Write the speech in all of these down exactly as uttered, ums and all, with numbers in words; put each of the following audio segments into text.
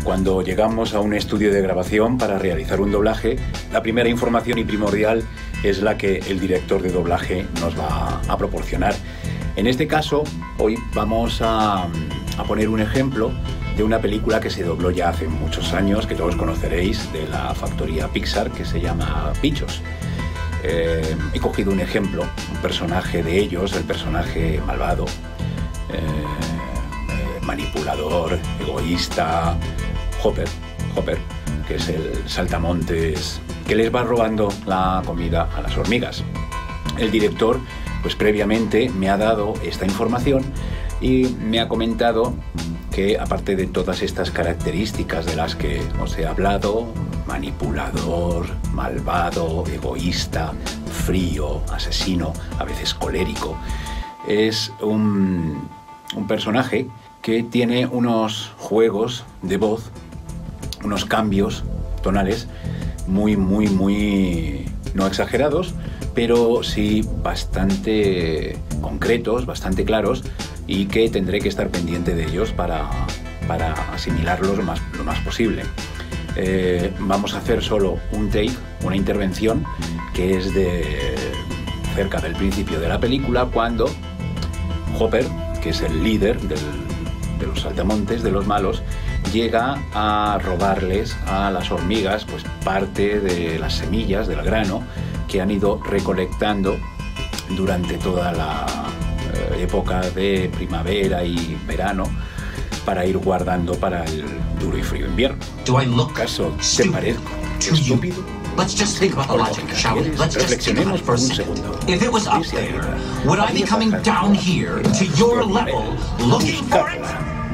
Cuando llegamos a un estudio de grabación para realizar un doblaje, la primera información y primordial es la que el director de doblaje nos va a proporcionar. En este caso, hoy vamos a, a poner un ejemplo de una película que se dobló ya hace muchos años, que todos conoceréis, de la factoría Pixar, que se llama Bichos. Eh, he cogido un ejemplo, un personaje de ellos, el personaje malvado, eh, eh, manipulador, egoísta, Hopper, Hopper, que es el saltamontes que les va robando la comida a las hormigas. El director, pues previamente me ha dado esta información y me ha comentado que, aparte de todas estas características de las que os he hablado, manipulador, malvado, egoísta, frío, asesino, a veces colérico, es un, un personaje que tiene unos juegos de voz, unos cambios tonales muy, muy, muy no exagerados, pero sí bastante concretos, bastante claros, y que tendré que estar pendiente de ellos para, para asimilarlos lo más, lo más posible. Eh, vamos a hacer solo un take, una intervención, que es de cerca del principio de la película, cuando Hopper, que es el líder del, de los saltamontes, de los malos, llega a robarles a las hormigas pues parte de las semillas del grano que han ido recolectando durante toda la eh, época de primavera y verano, para ir guardando para el duro y frío invierno. ¿Acaso te parezco estúpido? Let's just think about the logic, shall we? Let's just think about it for a second. If it was up there, would I be coming down here to your level looking for it?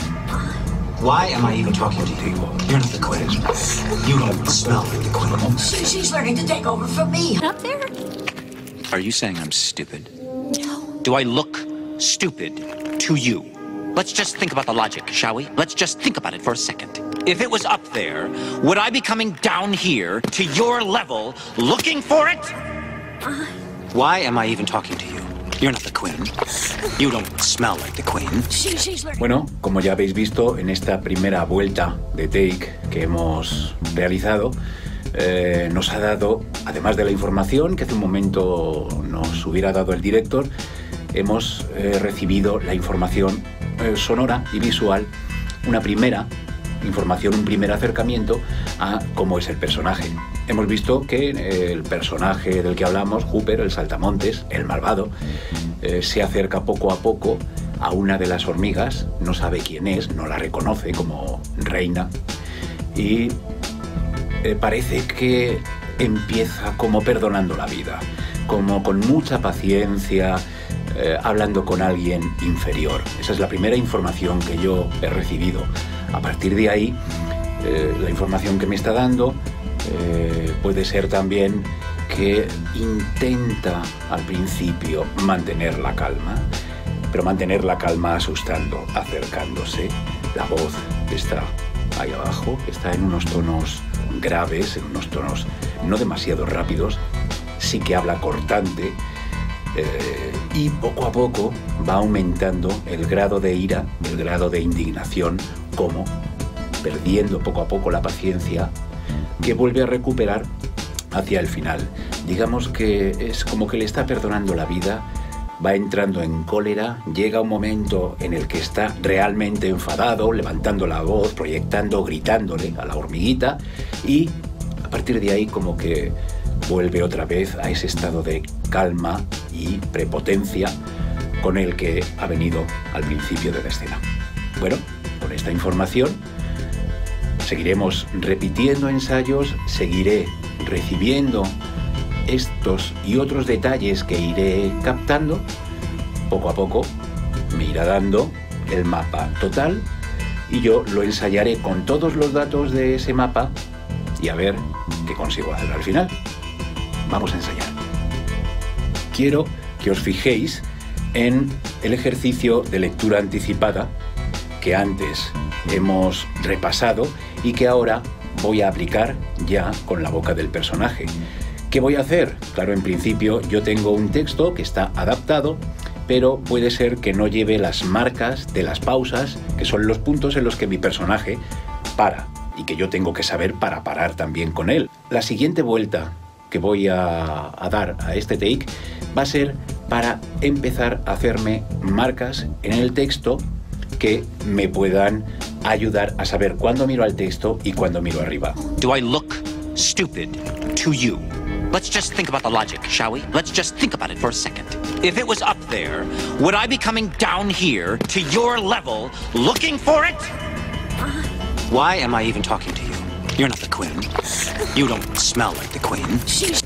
Why am I even talking to you? You're not the queen. You don't smell like the queen. She, she's learning to take over from me. Up there? Are you saying I'm stupid? No. Do I look stupid to you? Let's just think about the logic, shall we? Let's just think about it for a second. If it was up there, would I be coming down here to your level looking for it? Uh, Why am I even talking to you? You're not the queen. You don't smell like the queen. she, she's learning. Bueno, como ya habéis visto en esta primera vuelta de take que hemos realizado, eh, nos ha dado, además de la información que hace un momento nos hubiera dado el director, hemos eh, recibido la información eh, sonora y visual, una primera información, un primer acercamiento a cómo es el personaje. Hemos visto que eh, el personaje del que hablamos, Hopper, el saltamontes, el malvado, eh, se acerca poco a poco a una de las hormigas, no sabe quién es, no la reconoce como reina, y eh, parece que empieza como perdonando la vida, como con mucha paciencia, eh, hablando con alguien inferior. Esa es la primera información que yo he recibido. A partir de ahí, eh, la información que me está dando eh, puede ser también que intenta al principio mantener la calma, pero mantener la calma asustando, acercándose. La voz está ahí abajo, está en unos tonos graves, en unos tonos no demasiado rápidos, sí que habla cortante, eh, y poco a poco va aumentando el grado de ira, el grado de indignación, como perdiendo poco a poco la paciencia, que vuelve a recuperar hacia el final. Digamos que es como que le está perdonando la vida, va entrando en cólera, llega un momento en el que está realmente enfadado, levantando la voz, proyectando, gritándole a la hormiguita, y a partir de ahí como que vuelve otra vez a ese estado de calma y prepotencia con el que ha venido al principio de la escena. Bueno, con esta información seguiremos repitiendo ensayos, seguiré recibiendo estos y otros detalles que iré captando. Poco a poco me irá dando el mapa total y yo lo ensayaré con todos los datos de ese mapa y a ver qué consigo hacer al final. Vamos a ensayar. Quiero que os fijéis en el ejercicio de lectura anticipada que antes hemos repasado y que ahora voy a aplicar ya con la boca del personaje. ¿Qué voy a hacer? Claro, en principio yo tengo un texto que está adaptado, pero puede ser que no lleve las marcas de las pausas, que son los puntos en los que mi personaje para. y que yo tengo que saber para parar también con él. La siguiente vuelta que voy a, a dar a este take va a ser para empezar a hacerme marcas en el texto que me puedan ayudar a saber cuándo miro al texto y cuándo miro arriba. Do I look stupid to you? Let's just think about the logic, shall we? Let's just think about it for a second. If it was up there, would I be coming down here to your level looking for it? Why am I even talking to you? You're not the Queen. You don't smell like the Queen. She's...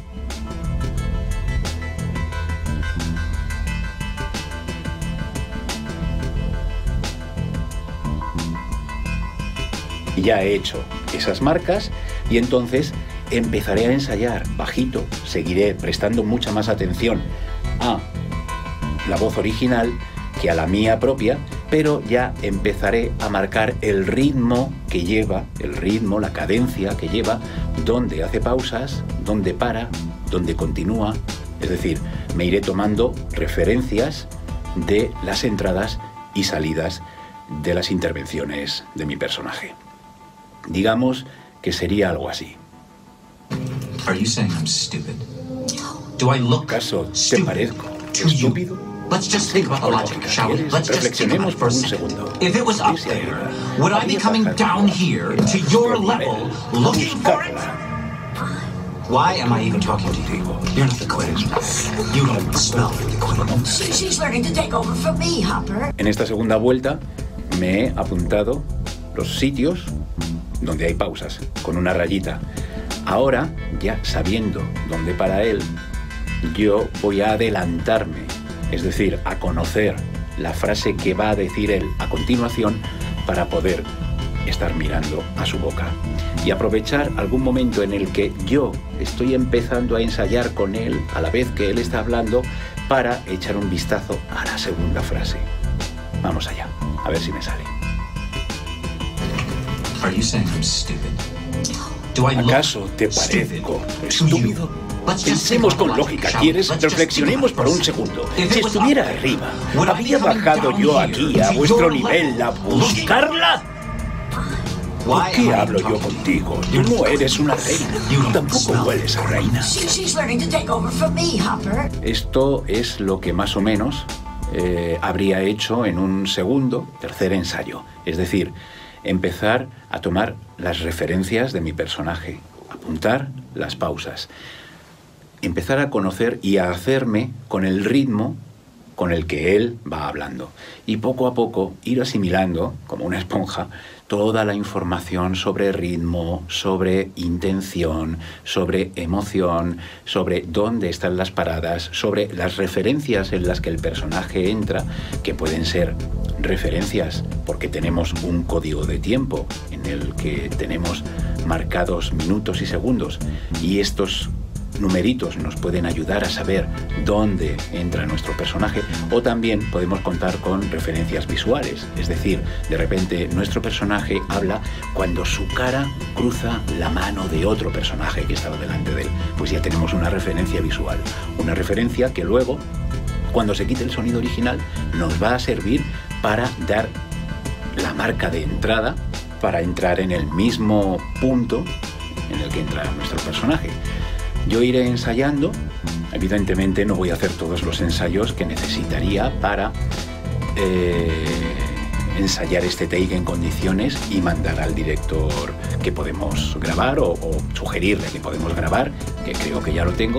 Ya he hecho esas marcas y entonces empezaré a ensayar bajito, seguiré prestando mucha más atención a la voz original que a la mía propia, pero ya empezaré a marcar el ritmo que lleva, el ritmo, la cadencia que lleva, dónde hace pausas, dónde para, dónde continúa, es decir, me iré tomando referencias de las entradas y salidas de las intervenciones de mi personaje. Digamos que sería algo así. Are you saying I'm stupid? Do I look ¿Acaso te parezco estúpido? Let's just think about the logic, shall we? Let's just think about it for a second. If it was up there, would I be coming down here to your level looking for it? Why am I even talking to you? You're not the Queen. You don't smell like the Queen. She's learning to take over from me, Hopper. En esta segunda vuelta me he apuntado los sitios donde hay pausas, con una rayita. Ahora, ya sabiendo dónde para él, yo voy a adelantarme, es decir, a conocer la frase que va a decir él a continuación para poder estar mirando a su boca y aprovechar algún momento en el que yo estoy empezando a ensayar con él a la vez que él está hablando para echar un vistazo a la segunda frase. Vamos allá, a ver si me sale. Are you saying I'm stupid? Do I ¿Acaso te parezco estúpido? Pensemos con lógica, ¿quieres? Reflexionemos por un segundo. Si estuviera arriba, ¿habría bajado yo aquí a vuestro nivel a buscarla? ¿Por qué hablo yo contigo? Tú no eres una reina. Tampoco hueles a reina. Esto es lo que más o menos eh, habría hecho en un segundo, tercer ensayo. Es decir, empezar a tomar las referencias de mi personaje, apuntar las pausas, empezar a conocer y a hacerme con el ritmo con el que él va hablando. Y poco a poco ir asimilando, como una esponja, toda la información sobre ritmo, sobre intención, sobre emoción, sobre dónde están las paradas, sobre las referencias en las que el personaje entra, que pueden ser referencias porque tenemos un código de tiempo en el que tenemos marcados minutos y segundos, y estos numeritos nos pueden ayudar a saber dónde entra nuestro personaje, o también podemos contar con referencias visuales, es decir, de repente nuestro personaje habla cuando su cara cruza la mano de otro personaje que estaba delante de él, pues ya tenemos una referencia visual, una referencia que luego, cuando se quite el sonido original, nos va a servir para dar la marca de entrada, para entrar en el mismo punto en el que entra nuestro personaje. Yo iré ensayando, evidentemente no voy a hacer todos los ensayos que necesitaría para eh, ensayar este take en condiciones y mandar al director que podemos grabar o, o sugerirle que podemos grabar, que creo que ya lo tengo,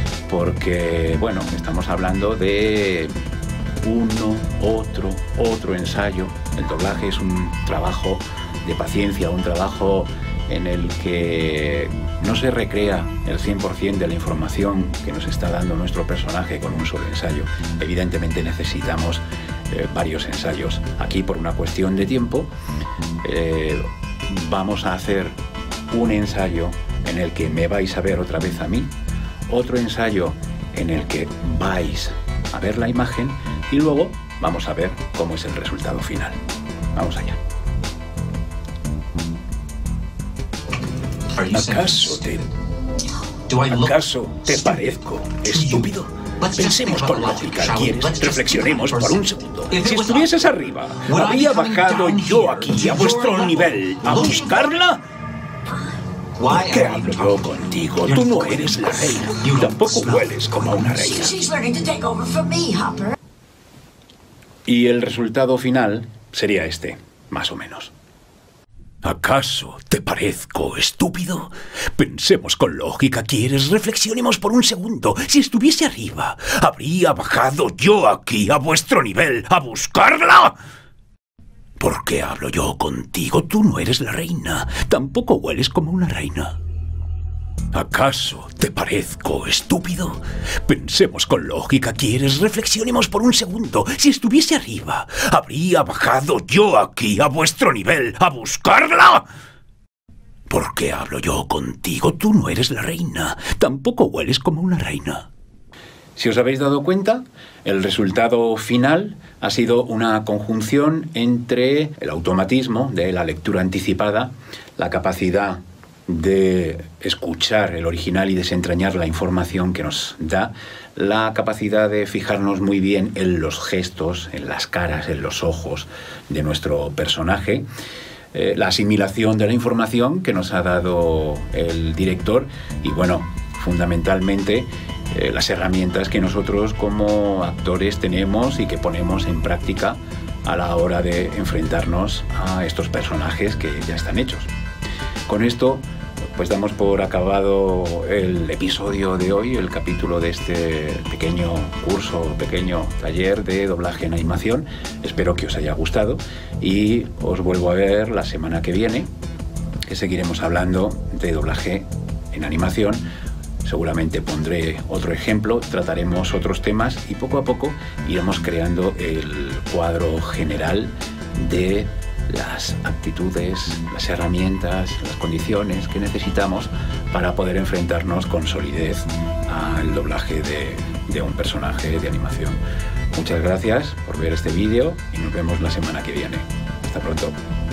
porque bueno, estamos hablando de uno, otro, otro ensayo. El doblaje es un trabajo de paciencia, un trabajo en el que no se recrea el cien por cien de la información que nos está dando nuestro personaje con un solo ensayo. Evidentemente necesitamos eh, varios ensayos. Aquí, por una cuestión de tiempo, eh, vamos a hacer un ensayo en el que me vais a ver otra vez a mí, otro ensayo en el que vais a ver la imagen y luego vamos a ver cómo es el resultado final. Vamos allá. ¿Acaso te, ¿Acaso te parezco estúpido? Pensemos con lógica, ¿quieres? Reflexionemos por un segundo. Si estuvieses arriba, ¿habría bajado yo aquí a vuestro nivel a buscarla? Why ¿Qué are you hablo yo talking? contigo? Tú no eres la reina. Tampoco hueles como una reina. She's learning to take over from me, Hopper. Y el resultado final sería este, más o menos. ¿Acaso te parezco estúpido? Pensemos con lógica, ¿quieres? Reflexionemos por un segundo. Si estuviese arriba, ¿habría bajado yo aquí a vuestro nivel a buscarla? ¿Por qué hablo yo contigo? Tú no eres la reina. Tampoco hueles como una reina. ¿Acaso te parezco estúpido? Pensemos con lógica, ¿quieres? Reflexionemos por un segundo. Si estuviese arriba, ¿habría bajado yo aquí a vuestro nivel a buscarla? ¿Por qué hablo yo contigo? Tú no eres la reina. Tampoco hueles como una reina. Si os habéis dado cuenta, el resultado final ha sido una conjunción entre el automatismo de la lectura anticipada, la capacidad de escuchar el original y desentrañar la información que nos da, la capacidad de fijarnos muy bien en los gestos, en las caras, en los ojos de nuestro personaje, eh, la asimilación de la información que nos ha dado el director y, bueno, fundamentalmente eh, las herramientas que nosotros como actores tenemos y que ponemos en práctica a la hora de enfrentarnos a estos personajes que ya están hechos. Con esto, pues damos por acabado el episodio de hoy, el capítulo de este pequeño curso, pequeño taller de doblaje en animación. Espero que os haya gustado y os vuelvo a ver la semana que viene, que seguiremos hablando de doblaje en animación. Seguramente pondré otro ejemplo, trataremos otros temas y poco a poco iremos creando el cuadro general de las aptitudes, las herramientas, las condiciones que necesitamos para poder enfrentarnos con solidez al doblaje de, de un personaje de animación. Muchas gracias por ver este vídeo y nos vemos la semana que viene. Hasta pronto.